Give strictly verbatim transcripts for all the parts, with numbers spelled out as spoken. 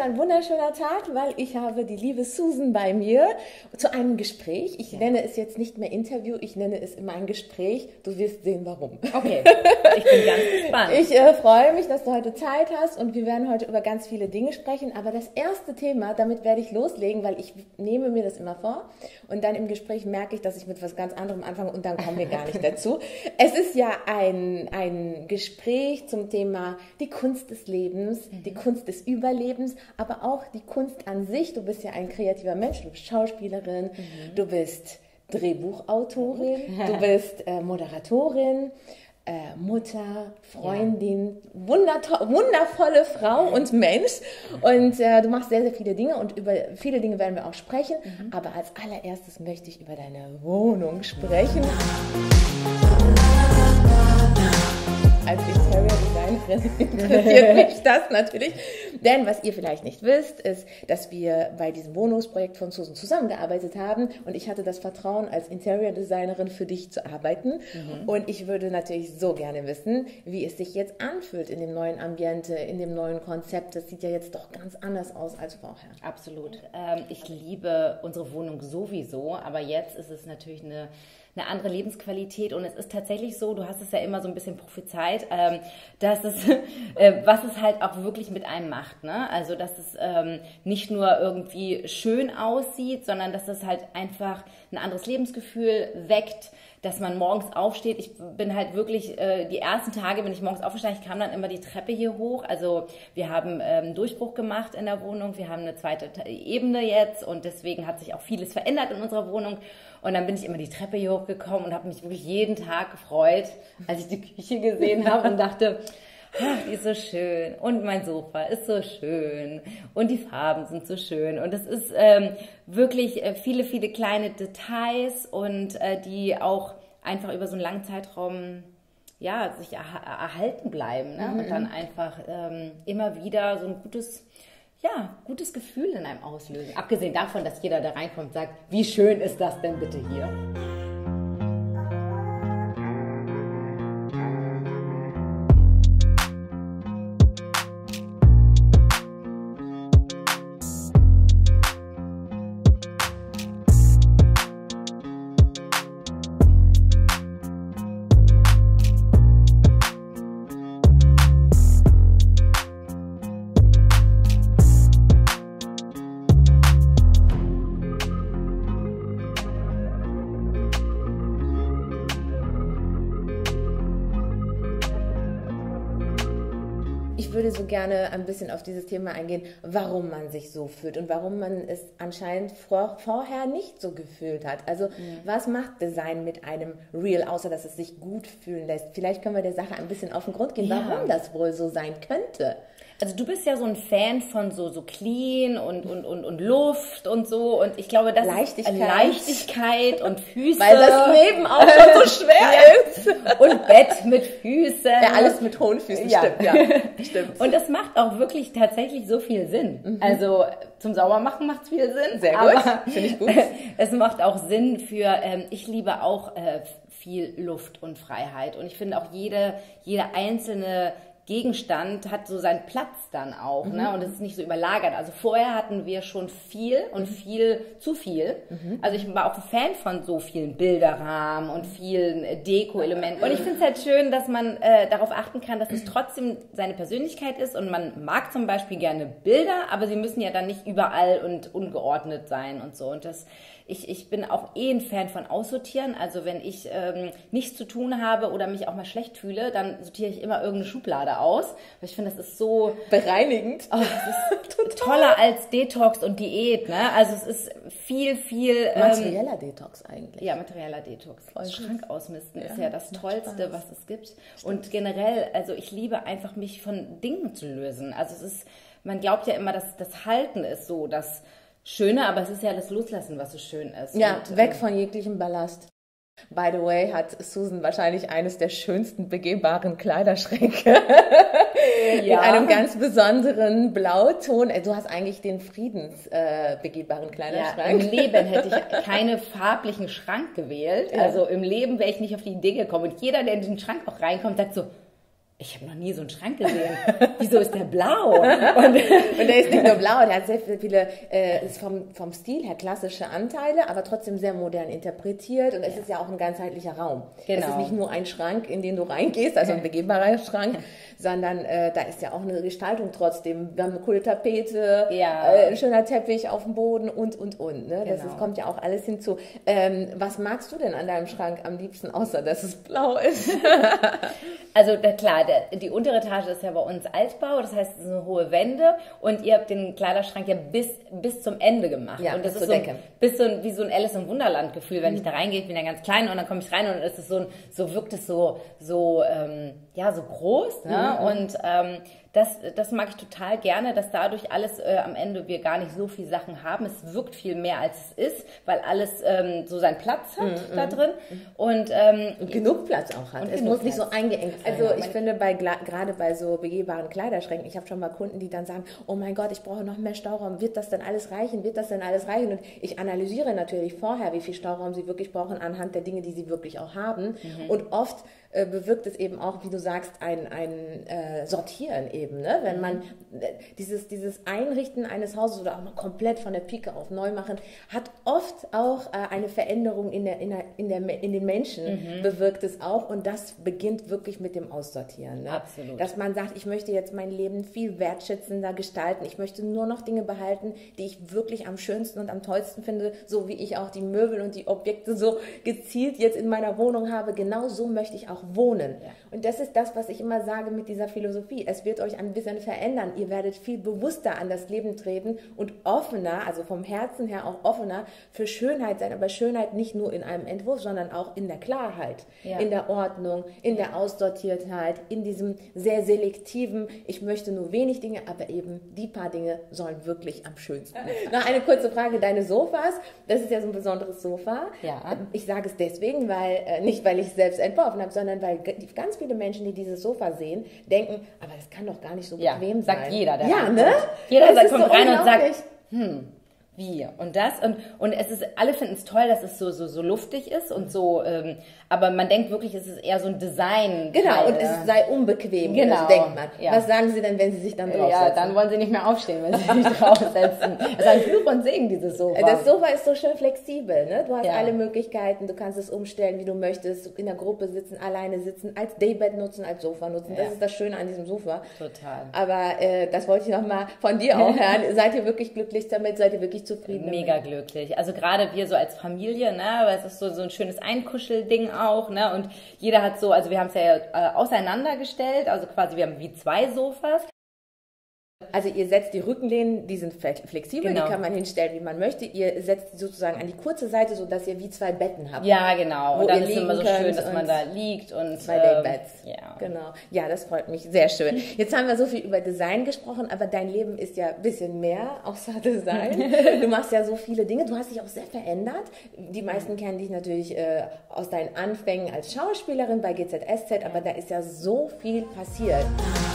ein wunderschöner Tag, weil ich habe die liebe Susan bei mir zu einem Gespräch. Ich ja. nenne es jetzt nicht mehr Interview, ich nenne es immer ein Gespräch. Du wirst sehen, warum. Okay, ich bin ganz gespannt. Ich äh, freue mich, dass du heute Zeit hast und wir werden heute über ganz viele Dinge sprechen. Aber das erste Thema, damit werde ich loslegen, weil ich nehme mir das immer vor und dann im Gespräch merke ich, dass ich mit was ganz anderem anfange und dann kommen wir gar nicht dazu. Es ist ja ein, ein Gespräch zum Thema die Kunst des Lebens, mhm. die Kunst des Überlebens, aber auch die Kunst an sich. Du bist ja ein kreativer Mensch, du bist Schauspielerin, mhm. du bist Drehbuchautorin, mhm. du bist äh, Moderatorin, äh, Mutter, Freundin, ja. wundervolle Frau und Mensch. Und äh, du machst sehr, sehr viele Dinge und über viele Dinge werden wir auch sprechen. Mhm. Aber als allererstes möchte ich über deine Wohnung sprechen. Als Interior-Designerin interessiert mich das natürlich. Denn was ihr vielleicht nicht wisst, ist, dass wir bei diesem Wohnungsprojekt von Susan zusammengearbeitet haben und ich hatte das Vertrauen, als Interior-Designerin für dich zu arbeiten. Mhm. Und ich würde natürlich so gerne wissen, wie es sich jetzt anfühlt in dem neuen Ambiente, in dem neuen Konzept. Das sieht ja jetzt doch ganz anders aus als vorher. Absolut. Ähm, ich liebe unsere Wohnung sowieso, aber jetzt ist es natürlich eine eine andere Lebensqualität und es ist tatsächlich so, du hast es ja immer so ein bisschen prophezeit, ähm, dass es, äh, was es halt auch wirklich mit einem macht, ne? Also, dass es ähm, nicht nur irgendwie schön aussieht, sondern dass es halt einfach ein anderes Lebensgefühl weckt, dass man morgens aufsteht. Ich bin halt wirklich, äh, die ersten Tage, wenn ich morgens aufgestanden, ich kam dann immer die Treppe hier hoch. Also wir haben ähm, Durchbruch gemacht in der Wohnung. Wir haben eine zweite Ebene jetzt und deswegen hat sich auch vieles verändert in unserer Wohnung. Und dann bin ich immer die Treppe hier hochgekommen und habe mich wirklich jeden Tag gefreut, als ich die Küche gesehen habe und dachte, ach, die ist so schön und mein Sofa ist so schön und die Farben sind so schön und es ist ähm, wirklich äh, viele, viele kleine Details und äh, die auch einfach über so einen langen Zeitraum ja, sich er- erhalten bleiben, ne? Mhm. Und dann einfach ähm, immer wieder so ein gutes, ja, gutes Gefühl in einem auslösen. Abgesehen davon, dass jeder da reinkommt und sagt, wie schön ist das denn bitte hier? Ich würde so gerne ein bisschen auf dieses Thema eingehen, warum man sich so fühlt und warum man es anscheinend vor, vorher nicht so gefühlt hat. Also mhm. was macht Design mit einem Real, außer dass es sich gut fühlen lässt? Vielleicht können wir der Sache ein bisschen auf den Grund gehen, ja. warum das wohl so sein könnte. Also du bist ja so ein Fan von so, so clean und, und, und, und Luft und so und ich glaube, das Leichtigkeit. ist Leichtigkeit und Füße. Weil das Leben auch schon so schwer ja. ist. Und Bett mit Füßen. Ja, alles mit hohen Füßen, ja. stimmt, ja. Stimmt. Und das macht auch wirklich tatsächlich so viel Sinn. Mhm. Also zum Saubermachen macht es viel Sinn. Sehr gut, finde ich gut. Es macht auch Sinn für, ähm, ich liebe auch äh, viel Luft und Freiheit und ich finde auch jede, jede einzelne Gegenstand hat so seinen Platz dann auch, mhm. ne? Und es ist nicht so überlagert. Also vorher hatten wir schon viel und viel zu viel. Mhm. Also ich war auch ein Fan von so vielen Bilderrahmen und vielen Deko-Elementen. Und ich finde es halt schön, dass man äh, darauf achten kann, dass es trotzdem seine Persönlichkeit ist. Und man mag zum Beispiel gerne Bilder, aber sie müssen ja dann nicht überall und ungeordnet sein und so. Und das Ich, ich bin auch eh ein Fan von Aussortieren. Also wenn ich ähm, nichts zu tun habe oder mich auch mal schlecht fühle, dann sortiere ich immer irgendeine Schublade aus. Weil ich finde, das ist so bereinigend. Oh, das ist toller als Detox und Diät. Ne? Also es ist viel, viel... Ähm, materieller Detox eigentlich. Ja, materieller Detox. Voll Schrank ausmisten ja, ist ja das Tollste, Spaß. was es gibt. Stimmt. Und generell, also ich liebe einfach, mich von Dingen zu lösen. Also es ist, man glaubt ja immer, dass das Halten ist so, dass Schöne, aber es ist ja das Loslassen, was so schön ist. Ja, und, weg ähm, von jeglichem Ballast. By the way, hat Susan wahrscheinlich eines der schönsten begehbaren Kleiderschränke. Ja. In einem ganz besonderen Blauton. Du hast eigentlich den friedensbegehbaren äh, Kleiderschrank. Ja, im Leben hätte ich keine farblichen Schrank gewählt. Ja. Also im Leben wäre ich nicht auf die Idee gekommen. Und jeder, der in den Schrank auch reinkommt, sagt so, ich habe noch nie so einen Schrank gesehen. Wieso ist der blau? Und, und der ist nicht nur blau, der hat sehr viele, äh, ist vom, vom Stil her klassische Anteile, aber trotzdem sehr modern interpretiert und es ja. ist ja auch ein ganzheitlicher Raum. Genau. Es ist nicht nur ein Schrank, in den du reingehst, also ein begehbarer Schrank, sondern äh, da ist ja auch eine Gestaltung trotzdem. Wir haben eine coole Tapete, ja. äh, ein schöner Teppich auf dem Boden und, und, und. Ne? Das genau. ist, kommt ja auch alles hinzu. Ähm, was magst du denn an deinem Schrank am liebsten, außer dass es blau ist? Also da, klar, der, die untere Etage ist ja bei uns Altbau, das heißt, es sind hohe Wände und ihr habt den Kleiderschrank ja bis, bis zum Ende gemacht. Ja, und das bis ist zur so, Decke. Bis so ein, wie so ein Alice im Wunderland Gefühl, wenn mhm. ich da reingehe, ich bin ja ganz klein und dann komme ich rein und es ist so, ein, so wirkt es so, so, ähm, ja, so groß, ne? Mhm. Und ähm, das, das mag ich total gerne, dass dadurch alles äh, am Ende wir gar nicht so viel Sachen haben. Es wirkt viel mehr, als es ist, weil alles ähm, so seinen Platz hat mm, da drin. Und, ähm, und genug Platz auch hat. Es muss nicht so eingeengt sein. Also ich finde, bei gerade bei so begehbaren Kleiderschränken, ich habe schon mal Kunden, die dann sagen, oh mein Gott, ich brauche noch mehr Stauraum. Wird das denn alles reichen? Wird das denn alles reichen? Und ich analysiere natürlich vorher, wie viel Stauraum sie wirklich brauchen, anhand der Dinge, die sie wirklich auch haben. Mhm. Und oft äh, bewirkt es eben auch, wie du sagst, ein, ein äh, Sortieren eben. Ne? Wenn man dieses, dieses Einrichten eines Hauses oder auch mal komplett von der Pike auf neu machen, hat oft auch äh, eine Veränderung in, der, in, der, in, der, in den Menschen, mhm. bewirkt es auch und das beginnt wirklich mit dem Aussortieren. Ne? Absolut. Dass man sagt, ich möchte jetzt mein Leben viel wertschätzender gestalten, ich möchte nur noch Dinge behalten, die ich wirklich am schönsten und am tollsten finde, so wie ich auch die Möbel und die Objekte so gezielt jetzt in meiner Wohnung habe, genau so möchte ich auch wohnen. Ja. Und das ist das, was ich immer sage mit dieser Philosophie. Es wird euch ein bisschen verändern. Ihr werdet viel bewusster an das Leben treten und offener, also vom Herzen her auch offener für Schönheit sein. Aber Schönheit nicht nur in einem Entwurf, sondern auch in der Klarheit, ja. in der Ordnung, in der Aussortiertheit, in diesem sehr selektiven, ich möchte nur wenig Dinge, aber eben die paar Dinge sollen wirklich am schönsten sein. Noch eine kurze Frage, deine Sofas, das ist ja so ein besonderes Sofa. Ja. Ich sage es deswegen, weil nicht weil ich es selbst entworfen habe, sondern weil ganz viele Menschen, die dieses Sofa sehen, denken, aber das kann doch gar nicht so bequem ja, sein. Sagt jeder, der ja, ne? Jeder sagt, kommt so rein und sagt, hm, wie und das und und es ist, alle finden es toll, dass es so so so luftig ist und so, ähm, aber man denkt wirklich, es ist eher so ein Design. Genau, und es sei unbequem, genau, also denkt man. Ja. Was sagen Sie denn, wenn Sie sich dann draufsetzen? Ja, dann wollen Sie nicht mehr aufstehen, wenn Sie sich draufsetzen. Es ist ein Fluch und Segen, dieses Sofa. Das Sofa ist so schön flexibel, ne? Du hast ja. alle Möglichkeiten, du kannst es umstellen, wie du möchtest, in der Gruppe sitzen, alleine sitzen, als Daybed nutzen, als Sofa nutzen. Ja. Das ist das Schöne an diesem Sofa. Total. Aber äh, das wollte ich nochmal von dir auch hören. Seid ihr wirklich glücklich damit? Seid ihr wirklich zufrieden Mega damit? glücklich. Also gerade wir so als Familie, ne, aber es ist so, so ein schönes Einkuschelding auch, ne, und jeder hat so, also wir haben es ja äh, auseinandergestellt, also quasi wir haben wie zwei Sofas. Also ihr setzt die Rückenlehnen, die sind flexibel, genau. die kann man hinstellen, wie man möchte. Ihr setzt die sozusagen an die kurze Seite, sodass ihr wie zwei Betten habt. Ja, genau. Und dann ist es immer so schön, dass man da liegt und zwei Daybeds. Ähm, ja. Genau. Ja, das freut mich sehr schön. Jetzt haben wir so viel über Design gesprochen, aber dein Leben ist ja ein bisschen mehr außer Design. Du machst ja so viele Dinge. Du hast dich auch sehr verändert. Die meisten kennen dich natürlich äh, aus deinen Anfängen als Schauspielerin bei G Z S Z, aber da ist ja so viel passiert.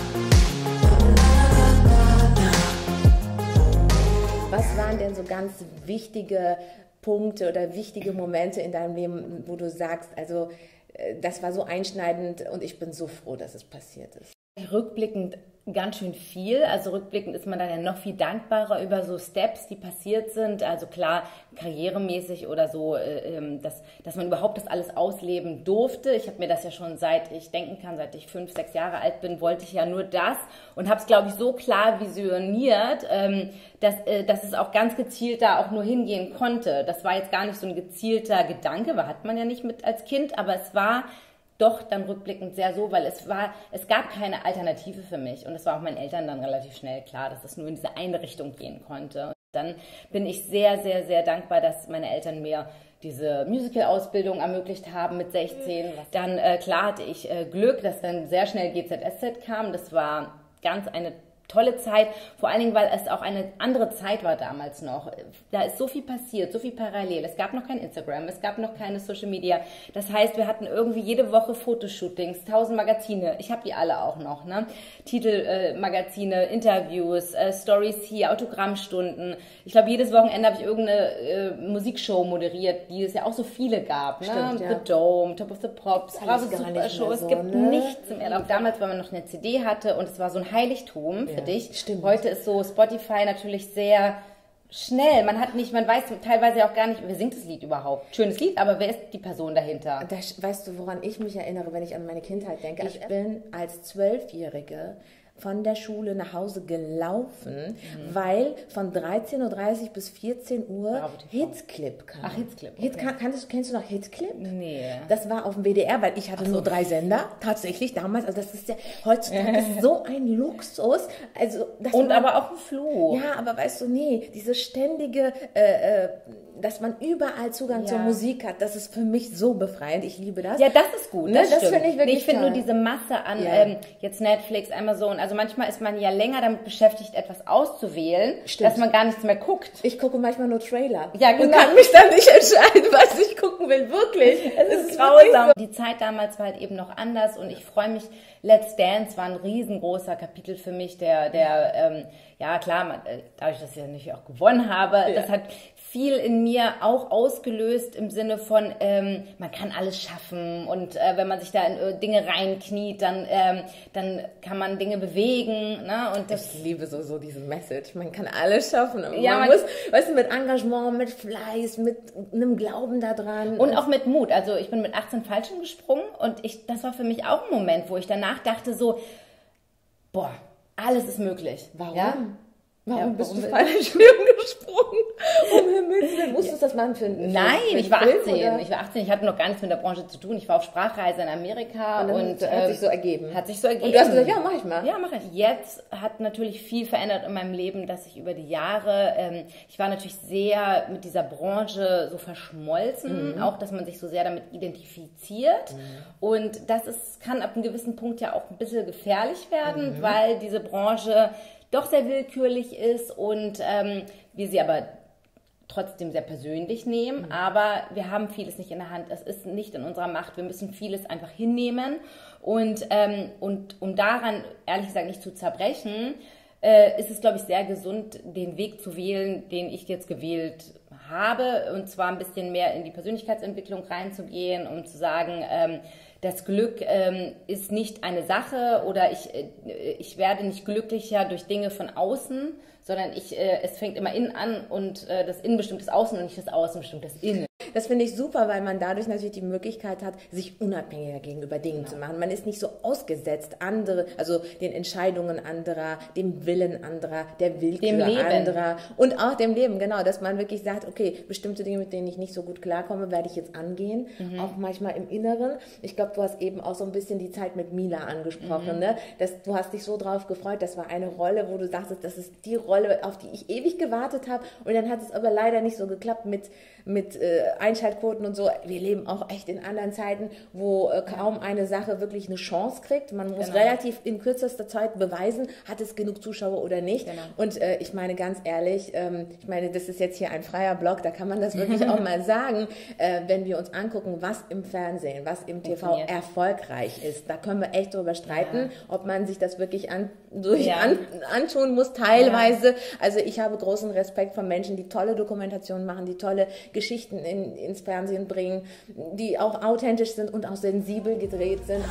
Was waren denn so ganz wichtige Punkte oder wichtige Momente in deinem Leben, wo du sagst, also das war so einschneidend und ich bin so froh, dass es passiert ist? Rückblickend ganz schön viel. Also rückblickend ist man dann ja noch viel dankbarer über so Steps, die passiert sind. Also klar, karrieremäßig oder so, äh, dass, dass man überhaupt das alles ausleben durfte. Ich habe mir das ja schon seit ich denken kann, seit ich fünf, sechs Jahre alt bin, wollte ich ja nur das und habe es, glaube ich, so klar visioniert, ähm, dass, äh, dass es auch ganz gezielt da auch nur hingehen konnte. Das war jetzt gar nicht so ein gezielter Gedanke, weil hat man ja nicht mit als Kind, aber es war doch dann rückblickend sehr so, weil es war, es gab keine Alternative für mich und es war auch meinen Eltern dann relativ schnell klar, dass es nur in diese eine Richtung gehen konnte. Und dann bin ich sehr, sehr, sehr dankbar, dass meine Eltern mir diese Musical-Ausbildung ermöglicht haben mit sechzehn. Dann, äh, klar hatte ich äh, Glück, dass dann sehr schnell G Z S Z kam. Das war ganz eine tolle Zeit, vor allen Dingen, weil es auch eine andere Zeit war damals noch. Da ist so viel passiert, so viel parallel. Es gab noch kein Instagram, es gab noch keine Social Media. Das heißt, wir hatten irgendwie jede Woche Fotoshootings, tausend Magazine. Ich habe die alle auch noch, ne? Titelmagazine, äh, Interviews, äh, Stories hier, Autogrammstunden. Ich glaube, jedes Wochenende habe ich irgendeine äh, Musikshow moderiert, die es ja auch so viele gab. Stimmt, ne? ja. The Dome, Top of the Pops, Bravo Super Show. Es so, gibt ne? nichts mehr. Auch damals, weil man noch eine C D hatte und es war so ein Heiligtum für Ja, dich. stimmt. Heute ist so Spotify natürlich sehr schnell. Man hat nicht, man weiß teilweise auch gar nicht, wer singt das Lied überhaupt. Schönes Lied, aber wer ist die Person dahinter? Das, weißt du, woran ich mich erinnere, wenn ich an meine Kindheit denke? Ich bin als Zwölfjährige von der Schule nach Hause gelaufen, mhm. weil von dreizehn Uhr dreißig bis vierzehn Uhr Hitsclip kam. Ach, Hitsclip. Okay. Hit, kann, kannst, kennst du noch Hitsclip? Nee. Das war auf dem W D R, weil ich hatte so. nur drei Sender, tatsächlich damals. Also das ist ja, heutzutage ist so ein Luxus. Also, Und man, aber auch ein Floh. Ja, aber weißt du, nee, diese ständige, äh, äh, dass man überall Zugang ja. zur Musik hat, das ist für mich so befreiend. Ich liebe das. Ja, das ist gut. Das, das finde ich wirklich nee, Ich finde toll. nur diese Masse an Ja. ähm, jetzt Netflix, Amazon, also manchmal ist man ja länger damit beschäftigt, etwas auszuwählen, Stimmt. dass man gar nichts mehr guckt. Ich gucke manchmal nur Trailer. Ja, genau. Und kann mich dann nicht entscheiden, was ich gucken will. Wirklich. Es ist grausam. Die Zeit damals war halt eben noch anders und ich freue mich, Let's Dance war ein riesengroßer Kapitel für mich, der, der ähm, ja klar, man, dadurch, dass ich ja natürlich auch gewonnen habe, ja. das hat viel in mir auch ausgelöst im Sinne von, ähm, man kann alles schaffen und äh, wenn man sich da in äh, Dinge reinkniet, dann, ähm, dann kann man Dinge bewegen. Ne? Und das ich liebe so, so diese Message, man kann alles schaffen. Aber ja, man, man muss, weißt du, mit Engagement, mit Fleiß, mit einem Glauben daran. Und auch mit Mut. Also ich bin mit achtzehn Fallschirm gesprungen und ich, das war für mich auch ein Moment, wo ich danach dachte so, boah, alles ist möglich. Warum? Ja? Warum, Ja, bist warum du Fallschirm gesprungen? Um Himmels Willen. Musstest du das machen für einen Nein, für ich war Film, achtzehn. Oder? Ich war achtzehn, ich hatte noch gar nichts mit der Branche zu tun. Ich war auf Sprachreise in Amerika und, und, und hat äh, sich so ergeben. Hat sich so ergeben. Und du hast gesagt, ja, mach ich mal. Ja, mach ich. Jetzt hat natürlich viel verändert in meinem Leben, dass ich über die Jahre, ähm, ich war natürlich sehr mit dieser Branche so verschmolzen, mhm. auch, dass man sich so sehr damit identifiziert. Mhm. Und das ist, kann ab einem gewissen Punkt ja auch ein bisschen gefährlich werden, mhm. weil diese Branche doch sehr willkürlich ist und ähm, wir sie aber trotzdem sehr persönlich nehmen, mhm. aber wir haben vieles nicht in der Hand, es ist nicht in unserer Macht, wir müssen vieles einfach hinnehmen und, ähm, und um daran, ehrlich gesagt, nicht zu zerbrechen, äh, ist es, glaube ich, sehr gesund, den Weg zu wählen, den ich jetzt gewählt habe, und zwar ein bisschen mehr in die Persönlichkeitsentwicklung reinzugehen, um zu sagen, ähm, das Glück ähm, ist nicht eine Sache oder ich, äh, ich werde nicht glücklicher durch Dinge von außen, sondern ich, äh, es fängt immer innen an und äh, das Innen bestimmt das Außen und nicht das Außen bestimmt das Innen. Das finde ich super, weil man dadurch natürlich die Möglichkeit hat, sich unabhängiger gegenüber Dingen genau. zu machen. Man ist nicht so ausgesetzt andere, also den Entscheidungen anderer, dem Willen anderer, der Willkür anderer und auch dem Leben, genau, dass man wirklich sagt, okay, bestimmte Dinge, mit denen ich nicht so gut klarkomme, werde ich jetzt angehen, mhm. auch manchmal im Inneren. Ich glaube, du hast eben auch so ein bisschen die Zeit mit Mila angesprochen, mhm. ne? Das, du hast dich so drauf gefreut, das war eine Rolle, wo du sagtest, das ist die Rolle, auf die ich ewig gewartet habe, und dann hat es aber leider nicht so geklappt mit, mit äh, Einschaltquoten und so. Wir leben auch echt in anderen Zeiten, wo äh, kaum eine Sache wirklich eine Chance kriegt. Man muss genau. relativ in kürzester Zeit beweisen, hat es genug Zuschauer oder nicht. Genau. Und äh, ich meine ganz ehrlich, ähm, ich meine, das ist jetzt hier ein freier Blog, da kann man das wirklich auch mal sagen, äh, wenn wir uns angucken, was im Fernsehen, was im T V erfolgreich ist, da können wir echt drüber streiten, ja. ob man sich das wirklich an, durch ja. an, antun muss, teilweise. Ja. Also ich habe großen Respekt vor Menschen, die tolle Dokumentationen machen, die tolle Geschichten in, ins Fernsehen bringen, die auch authentisch sind und auch sensibel gedreht sind.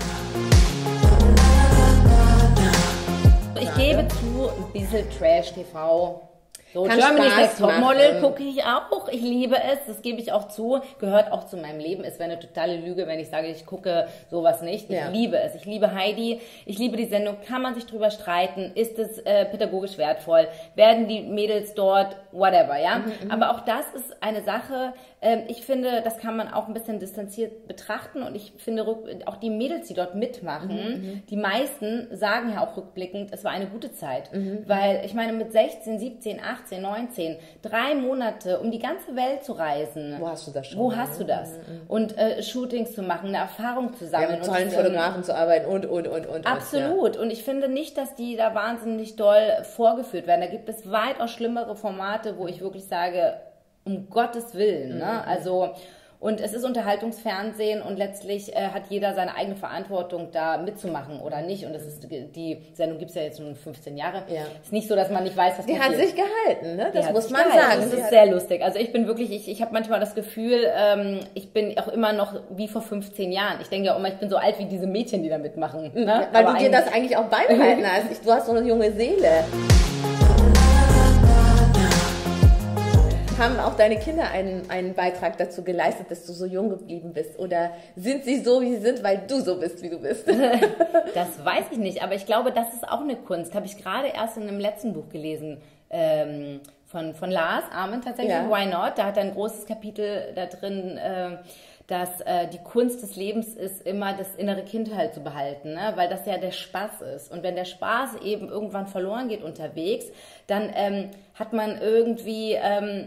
Ich gebe zu, ein bisschen Trash-T V. So, Kann Germany's Spaß Next Topmodel machen. gucke ich auch. Ich liebe es, das gebe ich auch zu. Gehört auch zu meinem Leben. Es wäre eine totale Lüge, wenn ich sage, ich gucke sowas nicht. Ich ja. liebe es. Ich liebe Heidi. Ich liebe die Sendung. Kann man sich drüber streiten? Ist es äh, pädagogisch wertvoll? Werden die Mädels dort, whatever, ja? Mhm, Aber auch das ist eine Sache, ähm, ich finde, das kann man auch ein bisschen distanziert betrachten. Und ich finde, auch die Mädels, die dort mitmachen, mhm, die meisten sagen ja auch rückblickend, es war eine gute Zeit. Mhm. Weil, ich meine, mit sechzehn, siebzehn, achtzehn achtzehn, neunzehn, drei Monate um die ganze Welt zu reisen. Wo hast du das schon? Wo hast du das? Mhm. Und äh, Shootings zu machen, eine Erfahrung zu sammeln. Ja, mit tollen und, Fotografen ähm, zu arbeiten und, und, und, und. Absolut. Ja. Und ich finde nicht, dass die da wahnsinnig doll vorgeführt werden. Da gibt es weitaus schlimmere Formate, wo ich wirklich sage, um Gottes Willen. Mhm. Ne? Also... Und es ist Unterhaltungsfernsehen und letztlich äh, hat jeder seine eigene Verantwortung, da mitzumachen oder nicht. Und das ist die Sendung gibt es ja jetzt nun fünfzehn Jahre. Ja. Ist nicht so, dass man nicht weiß, was die passiert. Die hat sich gehalten, ne? Das muss man gehalten. sagen. Das ist sehr lustig. Also ich bin wirklich, ich, ich habe manchmal das Gefühl, ähm, ich bin auch immer noch wie vor fünfzehn Jahren. Ich denke ja immer, ich bin so alt wie diese Mädchen, die da mitmachen. Ne? Weil Aber du dir das eigentlich auch beibehalten hast. Ich, du hast so eine junge Seele. Haben auch deine Kinder einen, einen Beitrag dazu geleistet, dass du so jung geblieben bist? Oder sind sie so, wie sie sind, weil du so bist, wie du bist? Das weiß ich nicht, aber ich glaube, das ist auch eine Kunst. Habe ich gerade erst in einem letzten Buch gelesen, ähm, von, von Lars Ament tatsächlich, ja. Why Not? Da hat er ein großes Kapitel da drin, äh, dass äh, die Kunst des Lebens ist, immer das innere Kind halt zu behalten, ne? Weil das ja der Spaß ist. Und wenn der Spaß eben irgendwann verloren geht unterwegs, dann ähm, hat man irgendwie... Ähm,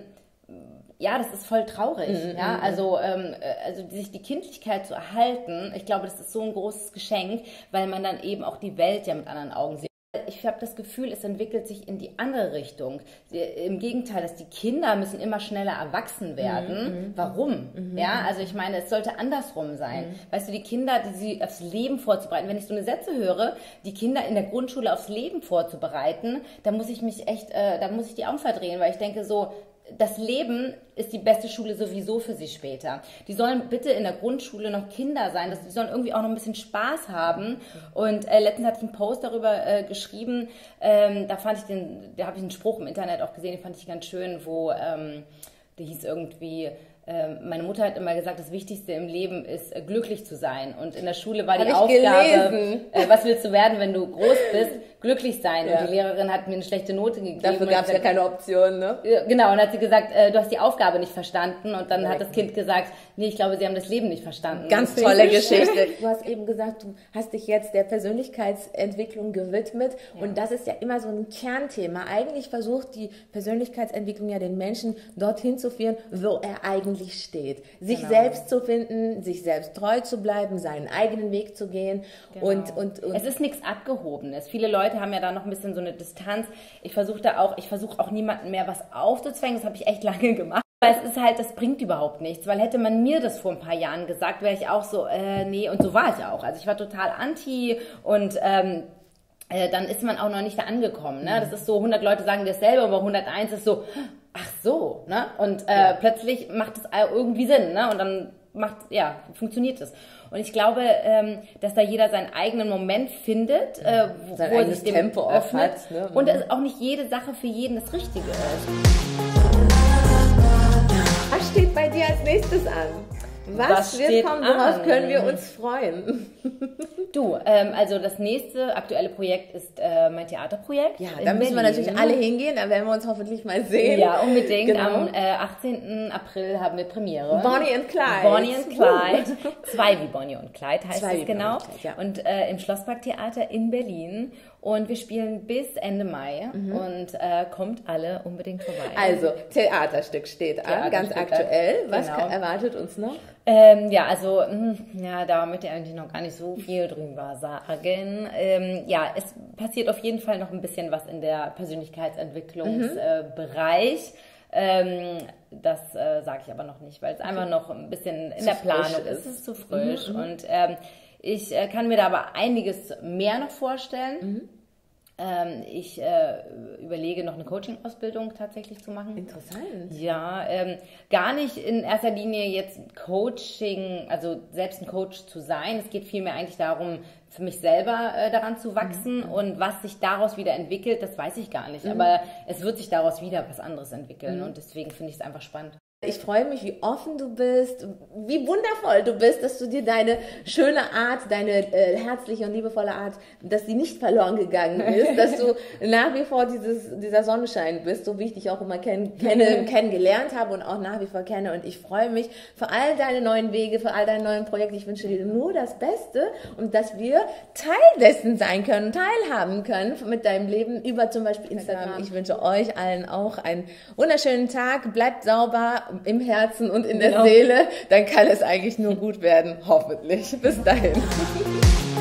ja, das ist voll traurig. Mhm, ja, also, ähm, also sich die Kindlichkeit zu erhalten, ich glaube, das ist so ein großes Geschenk, weil man dann eben auch die Welt ja mit anderen Augen sieht. Ich habe das Gefühl, es entwickelt sich in die andere Richtung. Im Gegenteil, dass die Kinder müssen immer schneller erwachsen werden. Mhm. Warum? Mhm. Ja, also ich meine, es sollte andersrum sein. Mhm. Weißt du, die Kinder, die sie aufs Leben vorzubereiten, wenn ich so eine Sätze höre, die Kinder in der Grundschule aufs Leben vorzubereiten, da muss ich mich echt, äh, da muss ich die Augen verdrehen, weil ich denke so, das Leben ist die beste Schule sowieso für sie später. Die sollen bitte in der Grundschule noch Kinder sein, dass die sollen irgendwie auch noch ein bisschen Spaß haben. Und äh, letztens hatte ich einen Post darüber äh, geschrieben, ähm, da fand ich den, da habe ich einen Spruch im Internet auch gesehen, den fand ich ganz schön, wo ähm, der hieß irgendwie, äh, meine Mutter hat immer gesagt, das Wichtigste im Leben ist, äh, glücklich zu sein. Und in der Schule war die Aufgabe, äh, was willst du werden, wenn du groß bist? Glücklich sein. Ja. Und die Lehrerin hat mir eine schlechte Note gegeben. Dafür gab es ja keine Option, ne? Genau, und hat sie gesagt, äh, du hast die Aufgabe nicht verstanden. Und dann ja. hat das Kind gesagt, nee, ich glaube, sie haben das Leben nicht verstanden. Ganz tolle Geschichte. Du hast eben gesagt, du hast dich jetzt der Persönlichkeitsentwicklung gewidmet. Ja. Und das ist ja immer so ein Kernthema. Eigentlich versucht die Persönlichkeitsentwicklung ja den Menschen dorthin zu führen, wo er eigentlich steht. Sich genau. selbst zu finden, sich selbst treu zu bleiben, seinen eigenen Weg zu gehen. Genau. Und, und, und es ist nichts Abgehobenes. Viele Leute haben ja da noch ein bisschen so eine Distanz. Ich versuche da auch, ich versuche auch niemandem mehr was aufzuzwängen. Das habe ich echt lange gemacht. Aber es ist halt, das bringt überhaupt nichts, weil hätte man mir das vor ein paar Jahren gesagt, wäre ich auch so, äh, nee, und so war ich auch. Also ich war total anti und ähm, äh, dann ist man auch noch nicht da angekommen. Ne? Das ist so, hundert Leute sagen dasselbe, aber hunderteins ist so, ach so, ne? Und äh, ja. plötzlich macht es irgendwie Sinn, ne? Und dann macht, ja, funktioniert es. Und ich glaube, ähm, dass da jeder seinen eigenen Moment findet, äh, wo, Sein wo er eigenes sich dem Tempo öffnet. Hat, ne? Und es auch nicht jede Sache für jeden das Richtige ist. Was steht bei dir als nächstes an? Was, Was wird kommen? Worauf an? Können wir uns freuen? Du, ähm, also das nächste aktuelle Projekt ist äh, mein Theaterprojekt. Ja, da müssen wir natürlich alle hingehen, da werden wir uns hoffentlich mal sehen. Ja, unbedingt. Genau. Am äh, achtzehnten April haben wir Premiere. Bonnie and Clyde. Bonnie and Clyde. Zwei wie Bonnie und Clyde heißt Zwei es genau. Clyde, ja. Und äh, im Schlossparktheater in Berlin. Und wir spielen bis Ende Mai mhm. und äh, kommt alle unbedingt vorbei. Also, Theaterstück steht an, ganz aktuell. Was genau. kann, erwartet uns noch? Ähm, ja, also, mh, ja, da möchte ich eigentlich noch gar nicht so viel drüber sagen. Ähm, ja, es passiert auf jeden Fall noch ein bisschen was in der Persönlichkeitsentwicklungsbereich. Mhm. Äh, ähm, das äh, sage ich aber noch nicht, weil es einfach noch ein bisschen in zu der Planung ist. Es ist zu frisch mhm. und ähm, ich äh, kann mir da aber einiges mehr noch vorstellen. Mhm. Ähm, ich äh, überlege, noch eine Coaching-Ausbildung tatsächlich zu machen. Interessant. Ja, ähm, gar nicht in erster Linie jetzt Coaching, also selbst ein Coach zu sein. Es geht vielmehr eigentlich darum, für mich selber äh, daran zu wachsen mhm. und was sich daraus wieder entwickelt, das weiß ich gar nicht. Mhm. Aber es wird sich daraus wieder was anderes entwickeln mhm. und deswegen finde ich es einfach spannend. Ich freue mich, wie offen du bist, wie wundervoll du bist, dass du dir deine schöne Art, deine äh, herzliche und liebevolle Art, dass die nicht verloren gegangen ist, dass du nach wie vor dieses, dieser Sonnenschein bist, so wie ich dich auch immer kenn, kenne, kennengelernt habe und auch nach wie vor kenne. Und ich freue mich für all deine neuen Wege, für all deine neuen Projekte. Ich wünsche dir nur das Beste und dass wir Teil dessen sein können, teilhaben können mit deinem Leben über zum Beispiel Instagram. Ich wünsche euch allen auch einen wunderschönen Tag. Bleibt sauber im Herzen und in der genau. Seele, dann kann es eigentlich nur gut werden, hoffentlich. Bis dahin.